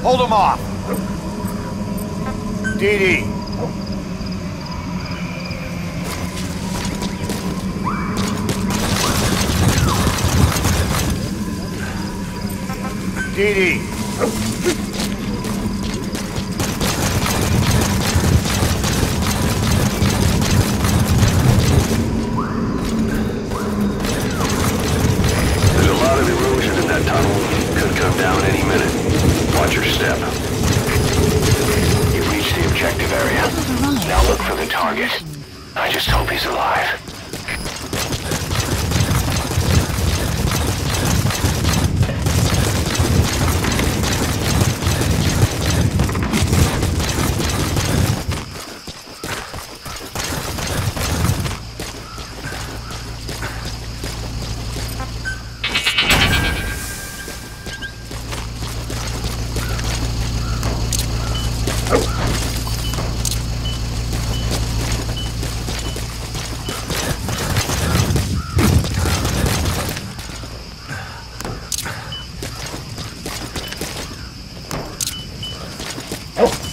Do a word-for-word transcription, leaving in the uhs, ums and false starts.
Hold them off. D D. D D. There's a lot of erosion in that tunnel. Could come down any minute. Watch your step. You've reached the objective area. Now look for the target. I just hope he's alive. Oh.